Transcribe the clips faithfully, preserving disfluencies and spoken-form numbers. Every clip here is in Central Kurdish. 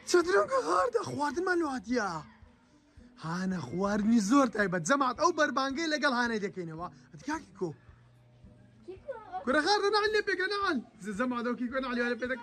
چەترۆکە هاردا خواردنمان لە هاتیە هانە خواردنی زۆر تایبەت جەماعەت ئەو بەربانگەی لەگەڵ هانەی دەکەینەوە ئەتکاکی کۆ كره خارنا نعل لي بيك نعل زعما هذا كيكو نعل على بيدك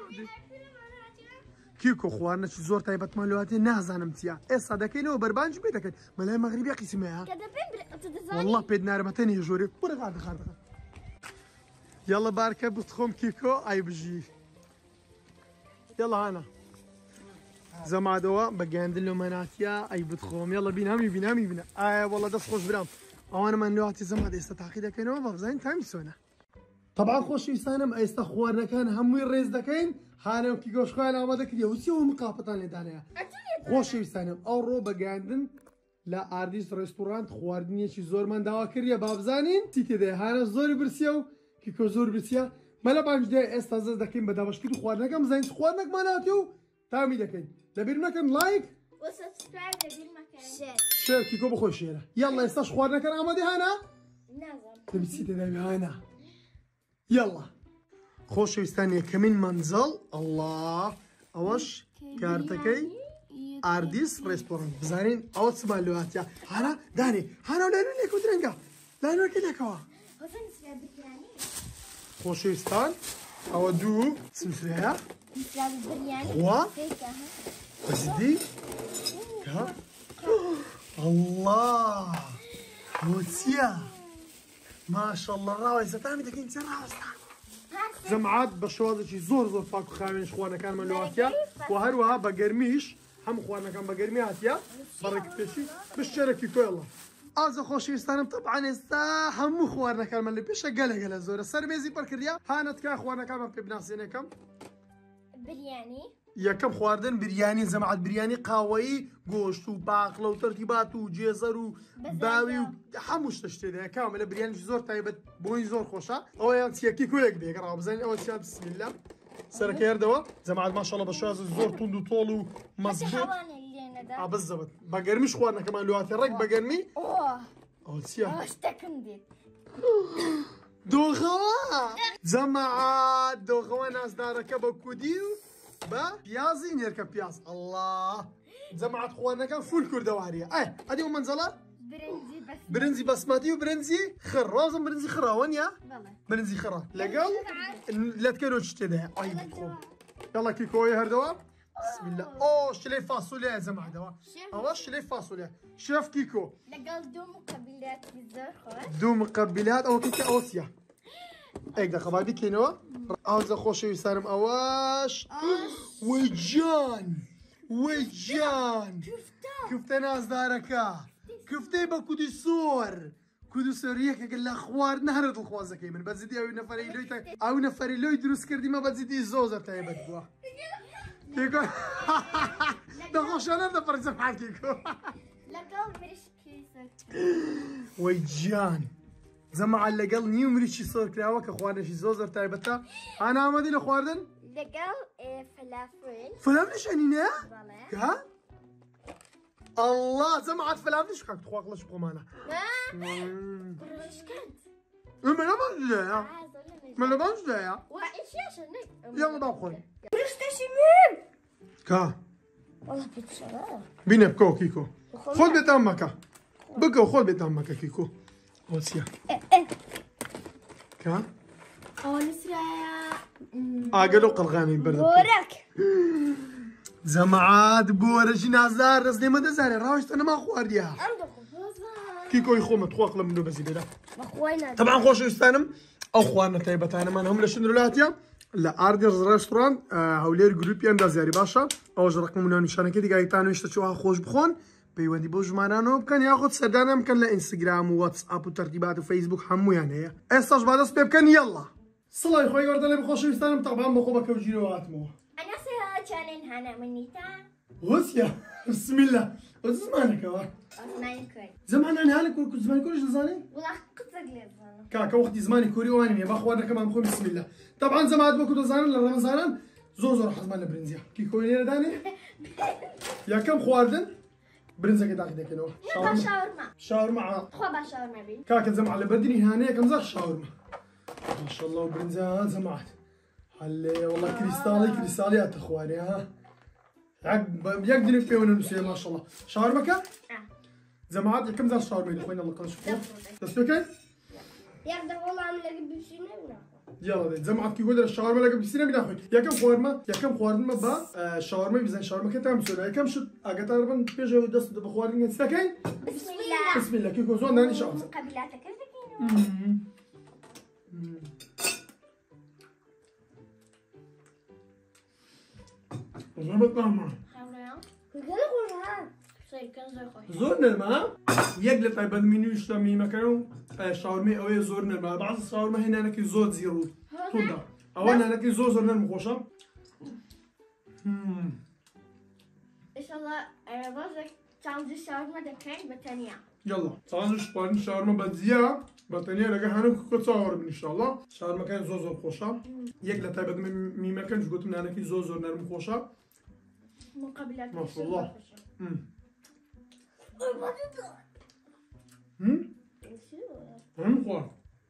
كيكو خوارنا شي زور تايبت مالواتي نازانم تيا اسا دكينو بربانج بيدك ملا مغربي قسمها والله بيد نار متني جوري كره خارد خارد يلا باركه بتخوم كيكو اي بجي يلا هنا زعما دوا بقاندلو مناتيا اي بتخوم يلا بينامي بينامي بينا اي والله دس خوش برام او انا من لواتي زعما دست تعقيده كانوا بفزين تايم سونا طبعا خۆشەویستانم ئێستا خواردنەکان هەمووی ڕێز دەکەین هانەوەکی گۆشتخوایان ئامادە کردی وچیەوە مقاپەتان لێدانەیە خۆشەویستانم ئەوڕۆ بەگەاندن لە ئاردیس ڕێستۆرانت خواردنیەکی زۆرمان داوا کردیە با بزانین چی تێدایە هانە زۆری برسیە و کیکۆ زۆر برسیە مەلە بانگ دێ ئێستا زەز دەکەین بە دابەشکردی خواردنەکەم بزانین خواردنەکمان هاتێ و تامی دەکەین لەبیر مەکەن لایک شێر کیکۆ بخۆی شێرە یاڵڵا ئێستاش خواردنەکان ئامادەی هانە دەبی چی تێداوی هانە يلا خۆشەویستان یەکەمین مەنزەڵ الله ئەوەش کارتەکەی ئاردیس ڕێستۆرانت بزانین ئەوە چمان لێهاتیە هانە دانێ هانە لایەنە لێکەوە درەنگە لایەنەوەکە لێکەوە خۆشەویستان ئەوە دوو سمسرەیە خوا بەزیدی الله ئەوە چییە ماشاء الله راوي ستامي دكين سراوستا زمعات بشوازشي زور زور فاكو خاوينش خوانا كان من لواتيا وهروها بقرميش هم خوانا كان بقرمياتيا برك بيشي بالشركي كويلا ازا خوشيستانم طبعا استا هم خوانا كان من بيشا قلا قلا زور السرميزي بركريا هانت كا خوانا كان ببناسينكم برياني يا كم خواردن برياني زمعت برياني قاوي گوشت و باقله و ترتیبات و جێزەر و باوی و هەموو شتە شتێدا کاملە بریانی زۆر تایبەت بۆی زۆر خۆشە ئەوەیان چیەکی کۆیەک بێ گەڕاو بزانین ئەوە چیان بسم الله سەرەکە هەردەوە زەمعەت ماشەڵڵا بە شوازە زۆر توند و تۆڵ و مەزبوط ئا بزەبەت بە گەرمیش خواردنەکەمان لەواتی ڕێک بە گەرمی ئەوە چییە دۆخەوە جەمەعات دۆخەوە نازدارەکە بە کودی و با پیازی نێرکە پیاز الله جەماعەت خواردنەکان فول کوردەواریە ئەی ئەدی منزەڵە برنجی بەسمەتی و برنجی خڕ ڕازم برنجی خڕاوە نیە برنجی خڕە لەگەڵ لەتکەرۆ چ تێدایە ئای بخۆم یاڵا کیکۆی هەردەوە بسم الله ئۆ شلەی فاسۆلیە جەماعەتەوە ئەوە شلەی فاسۆلیە شێف کیکۆ لەگەڵ دوو مقەبیلاتی زۆر خۆش دوو مقەبیلات ئەوە کیکە ئەوە چییە ايك دقيقة بعد كينوا عاوزة خوشي يسالم اواش ويجان ويجان كفتة ناس داركا كفتة بكودي صور كودي صوريك قال لا خوار نهرت الخوازة كيمن بزيدي او نفري لوي او نفري لوي دروس كردي ما بزيدي زوزة تايبت بوا كيكو دخوش انا دفر زفحان كيكو لقاو بريش كيسك ويجان زعما لەگەڵ نیو مریشی سۆر کراوە کە خواردنێکی زۆر زۆر تایبەتە هانە ئامادەی لە خواردن لەگەڵ فەلافل فەلافلیش ئەنینە کە الله زەمعەت فەلافلیش کاک تخواقڵەش بخۆمانە مەلە باشدایە مەلە باشدایە یاڵە با بخۆین کا بینە بکە کیکۆ خۆت بێتان مەکە بکە و خۆت بێتان مەکە کیکۆ وسيا كا اقلو قلغامي برد بورك زمعات بورجي نازار رزني ما دزاري راوشت انا ما خوارديها كيكو يخوم تخوق منو بزيد طبعا خوش يستانم او خوارنا تايبتانا ما هم لشنو لاتيا لا اردرز ريستوران هولير جروبيان دازياري باشا اوج رقم من نشانه كدي قايتانو يشتشوها خوش بخون پەیوەندی بۆ ژمارانەوە بکەن یاخود سەردانە بکەن لە ئینستاگرام و واتسئاپ و تەرتیبات و فەیسبوک هەموویان هەیە ئێستاش بادەست پێ بکەن یەڵڵا سڵای خۆی گەوردەڵێ بخۆشەویستانم تەقبان بۆ خۆ بە کەوژیرەوە هاتمەوە ئەنەسەها چانێن هانە منیتە وەسیە بسم الله وەز زمانێکەوە زمانان هانە کورد زمانی کوردیش دەزانێ وڵا قسەک لێ دەزانم کاکە وەختی زمانی کوردی وانیم هەیە با خواردنەکەمان بخۆین بسم الله طبعا زەمات وەکو دەزانن لە ڕەمەزانان زۆر زۆر حەزمان لە برنجە کیکۆی لێرە دانێ یەکەم خواردن برنزك داخل دكنوا شاورما شاورما خو با شاورما بين كاك زعما على بدني هانيه كم زار شاورما ما شاء الله وبرنزات زعمات هلا والله كريستالي كريستاليات اخواني ها يقدر يفيون نسوي ما شاء الله شاورما كا آه. جماعات كم زار شاورما اخوينا الله قناش تسبكي يقدر والله عم لقي بسينا يلا جماعات كي يقول الشاورما لقى بسينا بناخذ يا كم خوارما يا كم خوارما با شاورما بزين شاورما كتام سودا يا كم شت اقطع ربن بيجو دست بخوارين تسكي بسم الله بسم الله كيكو زون داني شاورما قبلاتك زربت طعمه زور نرمى يقلب طيب منو يشتمي مكانه شاورما او زور نرمى بعض الشاورما هنا انك زور زيرو تودا او انا انك زور زور نرمى خوشا ان شاء الله انا بازك تعمل الشاورما دكين بتانية يلا تعالوا شوفوا شاورما بزيا بطانية لقى هانو كتصور ان شاء الله شاورما كان زور زور خوشا يقلب طيب مي مكان جو قلت من انك زور زور نرمى خوشا مقابلات ما شاء الله هم هم خوار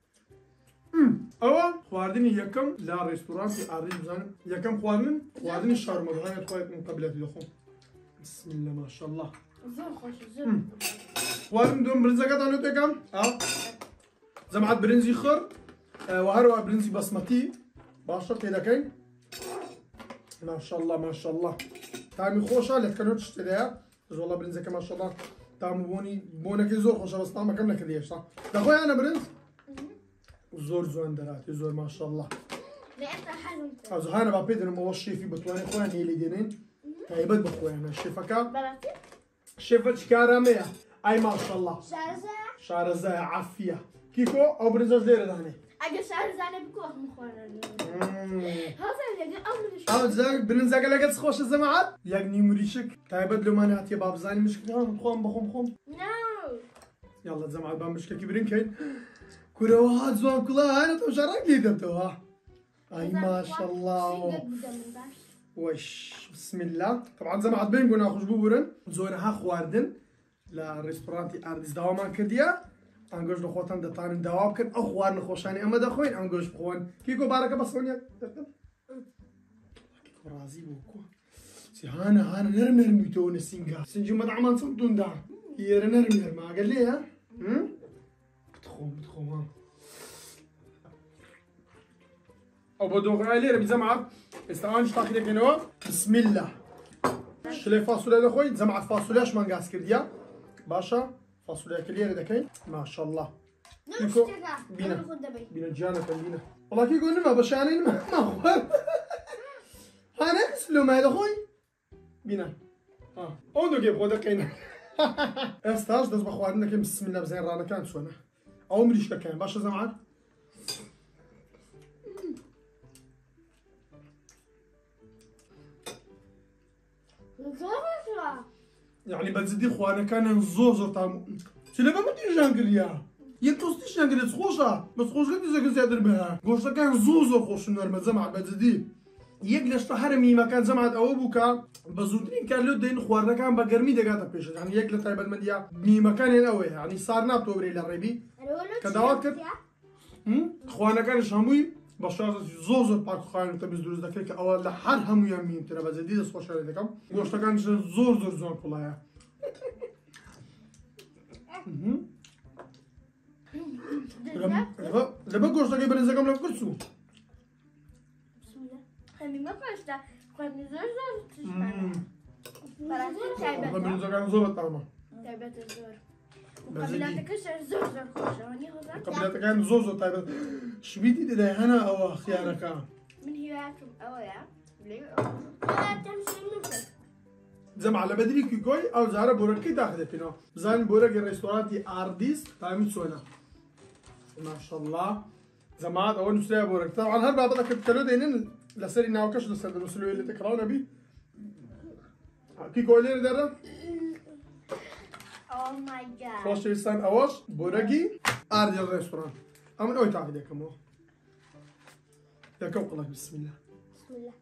اول خواردني يكم لا ريستوران في اريد بزان يكم خواردن خواردني الشاورما هاي طيب مقابلات لكم بسم الله ما شاء الله زور خوش زور خواردن دوم برنزا قطع تكم اه زمعت برنزي خر وهروا برنزي بسمتي باشا كده كاين ما شاء الله ما شاء الله طعمي خوشة اللي كانوا تشتريها بس والله برنزك ما شاء الله طعمه بوني بونك زور خوشة بس طعمه كم نكديش صح؟ دخوي أنا برنز زور زور دراتي زور ما شاء الله لأنت حاجة أز هانا بابيد إنه هو الشيفي بتواني خواني اللي دينين هيبت بخوي أنا الشيفكا بلاتي شيفة شكارة مية أي ما شاء الله شارزة شارزة عافية كيكو أو برنزاج دير دهني أجل شارزة أنا بكوه مخوانا هذا اللي أول شيء أو زاك برنزاك لقيت خوش الزمعات يعني مريشك تايبد لو ماني هاتي باب زاني مش كلام بخوم بخوم بخوم نو يلا زمعات بام مش كبيرين كاين كورا واحد زوان كلها أنا تو شرك لي دبتوها أي ما شاء الله وش بسم الله طبعا زمعات بين قلنا خوش بورن زورها خواردن لا ريستورانتي أرديس دواما كرديا أنجوش لخوتان دتان دواب كن أخوار نخوشاني أما دخوين أنجوش بخوان كيكو باركة بس ونيا كيكو رازي بوكو سي هانا هانا نرم نرم يتون السنجا سنجو مدعمان صمتون دا يرا نرم نرم قال لي ها هم بتخوم بتخوم ها أبو دوغ علي ربي زمعة استعانش تاخذ كنوا بسم الله شلي فاصوليا دخوي زمعة فاصولياش مانغاس كرديا باشا فاصوليا كليرة دكاين ما شاء الله كيكو بينا بينا جانا بينا والله كيكو نما بشاني نما ما خوار هانا اسلو ما هذا خوي بينا اه اون دوغي بخو دكاين استاج داز بخوارنا كاين بسم الله بزين رانا كان سوانا او مليش دكاين باشا زعما يعني بتزيدي خوانا كان زور زور طعم سلبا ما تيجي جانجريا يتوستيش جانجريا تخوشا بس خوش قد زي زادر بها قوشتا كان زور زور خوش نرمى زمع بتزيدي يقلش حرمي ما كان زمعت او بوكا بزودين كان لو دين خوارنا كان بقرمي دقاتا بيش يعني يقل طيب المديا مي مكان قوي يعني صارنا بتوبري للريبي كدوات كد هم خوانا كان شاموي باشا زور زور باك خاين تبز دروز دكيك اول لحر هم يمين ترى بزيدي دس خوش على دكم قوشتا كان زور زور زور كلها لما لما قوشتا كي بنزا كم لفكرسو خلي ما فاشتا خلي زور زور تشمعنا براتين والله تعبت بنزا كان زور طعمه تعبت الزور مقابلاتك زور زور خوشة هوني هذا قبلتك كان زور زور طيب شبيتي ده هنا او خيارك من هواياتكم أويا ليه لا تمشي منك زعما على بدري كيكوي او زهره بوركي تاخذ فينا زين بورك الريستورانتي ارديس تايم سونا ما شاء الله زعما اول نسوي بورك طبعا هربا بدك تكلو دينن لسري ناوكش لسر المسلوي اللي تكرانا بي كيكوي لير دره Oh my god خوش يسان اواش بوركي اردي الريستوران امن اوي تاخذ كمو يا كوكلك بسم الله بسم الله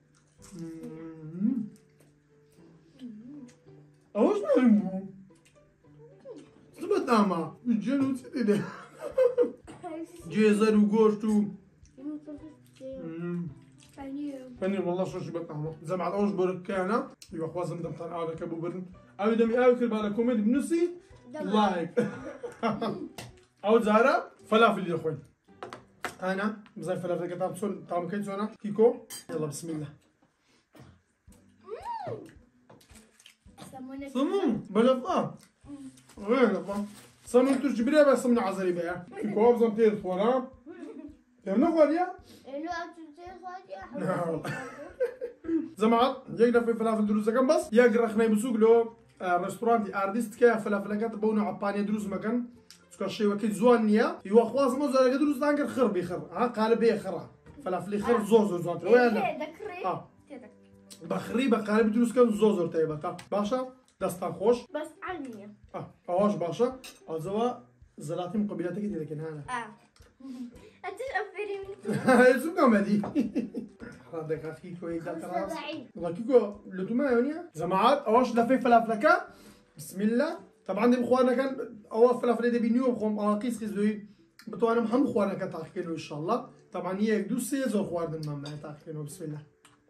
اواش نعمو زبط اما الجنود سيدي جزر وقوشتو فنير فنير والله شو شو بطعمه زمعت أوش بركانا يبقى خوازم دم طن على كبو برن أو دمي أو كل بالك كوميدي بنصي لايك أو زهرة فلافل يا أخوي أنا بزاي فلافل قطعة بسون طعم كيف سونا كيكو يلا بسم الله سمون بلفا غير لفا سمون ترجع بريا بس سمون عزري بيا كيكو أبزم تير فورا تبنا فوريا زمعت يقدر في فلافل دروز كم بس يقدر خناي بسوق له رستوران أردست كيا فلافل كات بونا عباني دروز مكان سكاشي وكيد زوانية يو خواص مو زال دروز دانكر خر بيخر ها قالب يخرع فلافل خر زوزو زوان وين اه بخري بقالب دروز كان زوزو تايبا تا باشا دستان خوش بس علمية اه اواش باشا ازوا زلاتي مقبلاتك دي لكن هذا اه انت افري من شو كوميدي هذا كافي كويس تراس والله كيكو لتوما يونيا زمعات اواش لفي فلافلكا بسم الله طبعا دي اخواننا كان اوا فلافل دي بينيو بخوم اقيس قيس دوي بتو انا محمد اخواننا كان تاخكينو ان شاء الله طبعا هي دو سيزو اخوان الماما تاخكينو بسم الله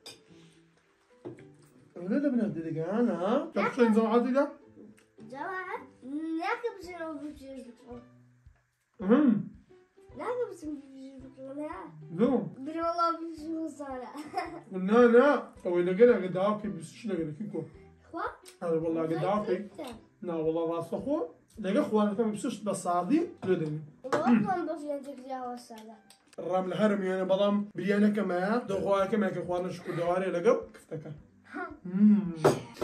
ولا لا بنات دي انا طب شو زمعات دي جماعة لكن بسنو بجيبكم امم لكن بسنو بجيبكم لو بلي والله بجيبكم صالة لا لا او اذا قلنا قدافي بس شنو قلنا كيكو خوا هذا والله قدافي لا والله راس اخو لقى اخوان كم بسش بصادي لدني والله بس ينتك جاوا الصالة الرمل هرمي انا بضم بريانا كما دخوا كما كاخوانا شكو دواري لقى كفتك امم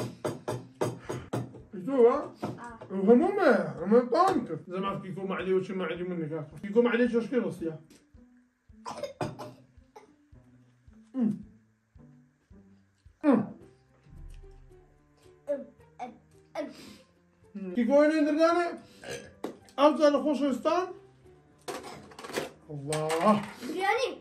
شو وهم ما هم طانك زي ما كيكو ما عليه وش ما عليه منك كيكو ما عليه شو كيلو صيا امم كيكو وين دردانه افضل خوشستان الله برياني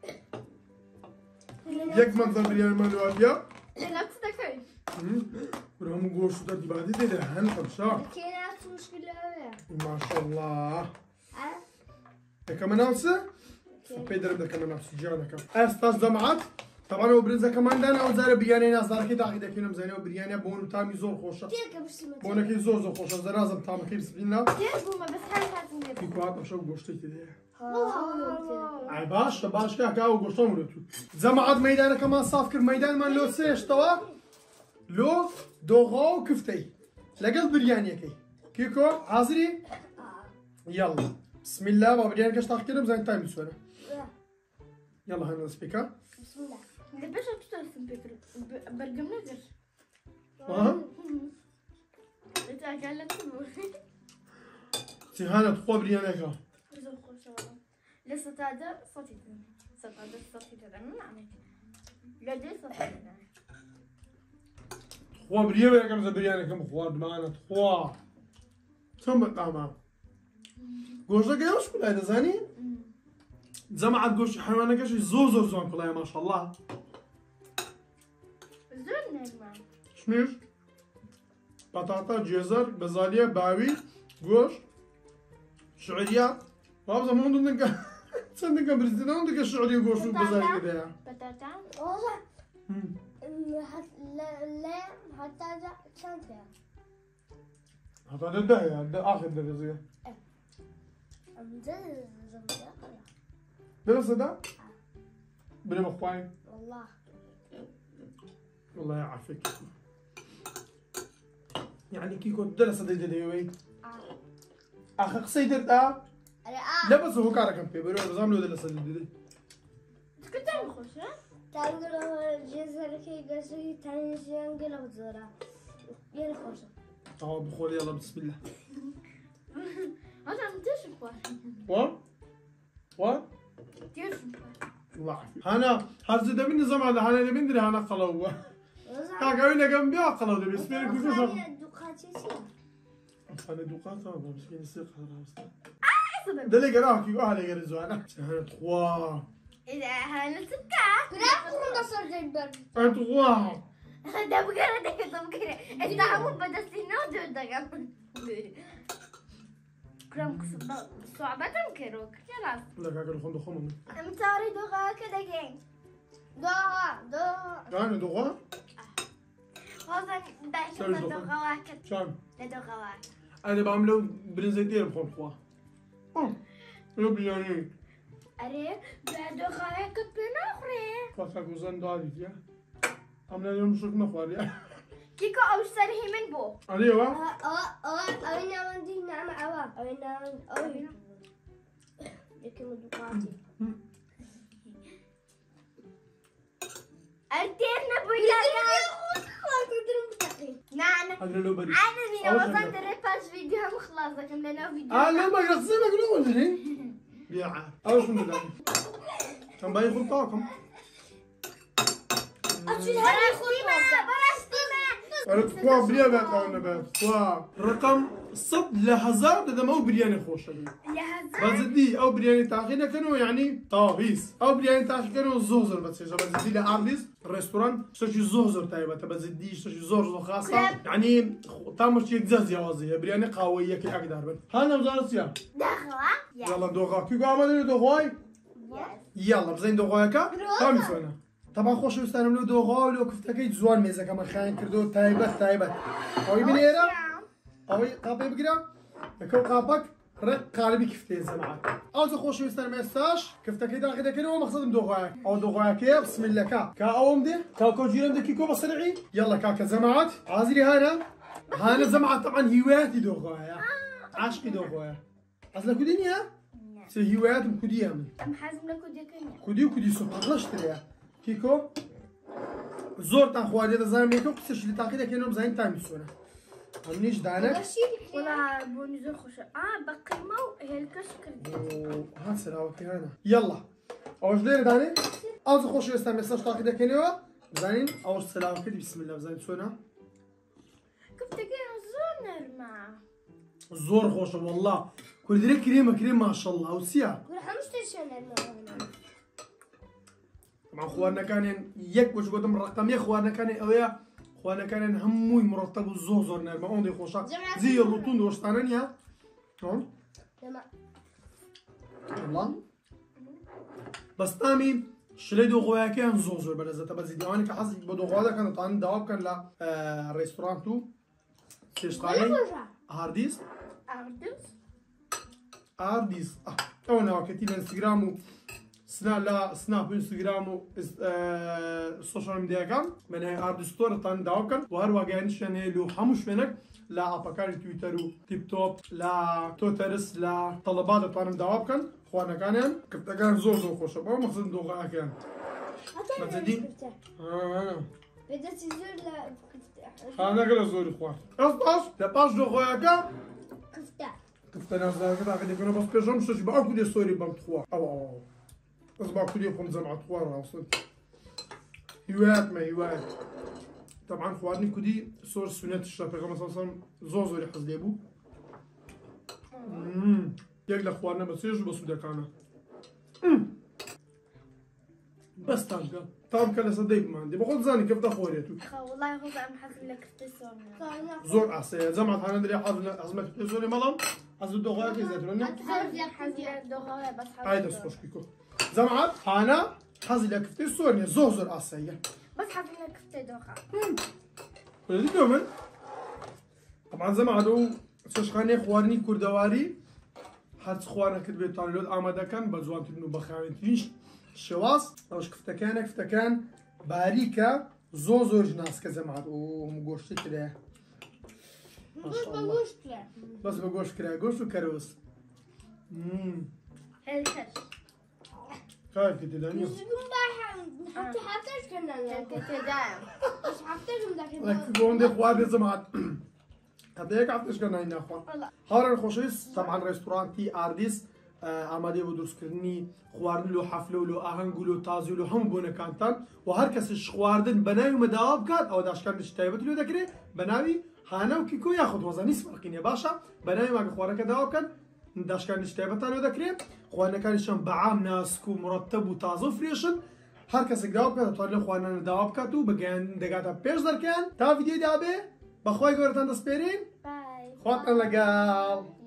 يك منظر برياني مالو ابيا لا تصدقي ورهم قوش دردي بعد دي ده هن خمسة كينات مشكلة ما شاء الله كمان نفسه بيدر بدك كمان نفسه جانا كم استاذ جماعات طبعا هو برنزا كمان دانا او زار بياني ناس دار كده عقيده كينو زينو برياني بون تامي زور خوشه بون كي زور زور خوشه زرازم تام كي بسم الله كيف بوما بس هاي هاتم في كوات مشو قوشتي كده والله اي باش باش كا كاو قوشتم له جماعات ميدان كمان صاف كر ميدان من لو سيش توا لو دوغو كفتي لقل برياني كي كيكو حاضري يلا بسم الله ما برياني كاش تاخ كده زين تايم سونا يلا هنا سبيكر بسم الله لباش تشتغل بكر برقم نقر ها انت قالت سيهانة تقوى برياني كا لسه هذا صوتي صوت هذا صوتي هذا ما معنى لا دي صوتي تقوى برياني كا برياني كا مخوار معنا تقوى ثم طعمها قوشة كده وش كلها هذا زاني زمعت قوش حيوانك ايش زور زور زون كلها ما شاء الله زور نجمة شنيش بطاطا جزر بزالية باوي قوش شعرية وابزا ما عندك صدق برزيل عندك الشعرية قوش وبزالية كده بطاطا والله لا لا حتى هذا شانتها هذا ده ده آخر درجة بلا صدا بلا مخواي والله والله يعافيك يعني كيكو درس صدي دليوي اخ قصيدر اه لا بس هو كاركم في برو نظام له درس صدي دلي كنت مخوش ها تانغلو جزر كي قصي تانجين قلب زورا يلا خوش اه بخول يلا بسم الله هذا عم تشوف و و تشوف الله يعافيك هنا هرز ده من نظام هذا هنا من دري هنا قلوا كاكا وين كم بيا قلوا ده بس بيرك كيف صار انا دوقات هذا بس كين سيق هذا ده اللي قراه كيو اهل غير زوانا هنا تخوا اذا هنا ستة كلام كنا صار جدا انت تخوا ده بقرا ده كده بقرا انت عمو بدس النود ده كلام صعبة تنكرو خلاص لا كاكا الخندق خمم امتاري دوغا كده جين دوغا دوغا يعني دوغا؟ هذا دايما دوغا واكد شان؟ دوغا واكد أنا بعمله برنزيتير بخون خوا أه لو بياني أري دوغا واكد بناخري فاكر وزن داري يا عملنا اليوم شو نخواري كيكو أو سره من بو أيوة اه اه أوينا عندي نعم عوا أوينا أوي لكن مدوقاتي أرتيرنا بوجاكا نعم هذا لو بري أنا من وصلت الريباس فيديو هم خلاص كم لنا فيديو آه لا ما يغسل لك لو وزني يا أوش من ده كم باي خل طاقم أشيل هذا خطوة أنا كوا بريا بقى بات كوا رقم صد لحظات هذا مو برياني خوش بس دي أو برياني تاخينا كانوا يعني طاويس أو برياني تاخي كانوا زوزر بس إذا بس دي لأرديس الريستوران شتى زوزر تايبة بس دي شتى زوزر خاصة يعني تامر شيء جزاز يا وزي برياني قوية كي أقدر بس هانا وزارة سيا دخوة يلا دوغا كيف عملنا دوغاي يلا بزين دوغايكا تامي سوينا طبعا خوش وستانم لو دوغا ولو كفتكي جوان ميزة كمان خاين كردو تايبة تايبة أوي بنيرة أوي قابي بقرا يكون قابك رق قالبي كفتين زمعات أو تخوش وستانم ميستاش كفتكي داخل كنو مقصد دوغايك أو دوغايكي بسم الله كا كا أوم دي كا كوجيرم دي كيكو بصرعي يلا كاكا زمعات عازلي هانا هانا زمعات طبعا هواياتي دوغايا عاشقي دوغايا أصلا كودينيا سي هوايات مكوديا من أم حازم لكودي كنيا كودي وكودي سبحان الله اشتريها كيكو زور تان خواري هذا زين ميكو قصش اللي تاخذه كانوا مزين تايم سونا همنيش دانك ولا بوني زور خوش اه بقيمة وهلكش كردي ها سلاوة كهانا يلا اوش دير داني اوز خوش يستعمل مساج تاخذه كانوا زين اوش سلاوة كدي بسم الله زين سونا كيف تقول زور نرمع زور خوش والله كل ذي كريمة كريمة ما شاء الله وسيا كل حمش تشان نرمع طبعا خوارنا كان يك وش قدام الرقم يا خوارنا كان اويا خوارنا كان هموي مرتب وزوزر نرمى اوندي خوشا زي الروتون دوش تانانيا هون والله بس تامي شليدو غويا كان زوزر بلازا تبع زيدي انا كحظ بدو غودا كان طان دواب كان لا آه ريستوران تو سيش طاني هارديس أردس هارديس اه اونا وكتيب انستغرام سنا لا سناب انستغرام السوشيال ميديا كان من هي ارد ستور طان داوكن وهر واجانش يعني لو حمش منك لا اباكاري تويتر تيك توك لا توترس لا طلبات طان داوكن خوانا كان كنت كان زور زور خوش ما مخزن دوغا كان ما تدي اه بدأت تزور لا انا كلا زور اخوان اص اص تباش دوغا كان كفتة كنت انا زاد كده قاعد يكونوا بس بيجام شو بقى كل ستوري بام تخوا او أصبح كل يوم خمسة مع تخوار أصلا هوايات ما هوايات طبعا خوارني كودي صور سنة الشاب غمس أصلا زوزو اللي حصل يبو اممم يقدر خوارنا بس يجوا بس وده كنا بس تانكا تام كلا صديق ما عندي بقول زاني كيف تخوريتو والله هو بقى محزن لك تسون زور عسى زعما حنا ندري حظنا عزمك تسوني ملام عزو دوغا كي زاتروني حزن دوغا بس هايدا سوش كيكو زعما حنا حظي لك تسوني زوزر عسى بس حزن لك دوغا ولدي دومن طبعا زعما عدو شخاني خوارني كردواري حد خوارنا كتبي طالود آماده كان بزوان تبنو بخاوين تنش شواص اوش كفتكان كفتكان باریکا زو زو جناس كزمعت او مگوشت كده ما شاء الله بس بگوشت كده گوشت و كروس امم هلكش كيف كده دانيو حتى حتى كنا كده مش حتى لك بوندي خواد زمعت هذا هيك عرفتش كنا هنا اخوان هارن خوشيس طبعا ريستوران تي ارديس آماده بو درست کردنی خواردن لو حفله و لو آهنگ و لو تازی و لو هم بونه کانتان و هر کسش خواردن بناوی مداوب کرد او داشکن دش تایبت لو دکره بناوی هانا و کیکو یاخد وزن نیست فرقینه باشا بناوی ما خوارن که داوب کرد داشکن دش تایبت لو دکره خوارن کانشان بعام ناسکو مرتب و تازه فریشن هر کس داوب کرد طور خوارن داوب کرد و بگن دگاتا پیش در کن تا ویدیو دابه بخوای گورتان دست برین باي خواتن لگال